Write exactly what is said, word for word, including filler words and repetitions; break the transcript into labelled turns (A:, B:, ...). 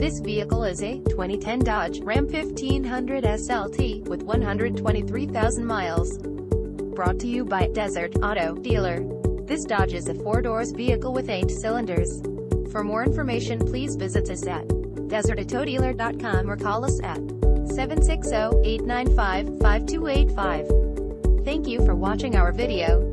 A: This vehicle is a twenty ten Dodge Ram fifteen hundred S L T with one hundred twenty-three thousand miles. Brought to you by Desert Auto Dealer. This Dodge is a four-doors vehicle with eight cylinders. For more information, please visit us at desert auto dealer dot com or call us at seven six zero, eight nine five, five two eight five. Thank you for watching our video.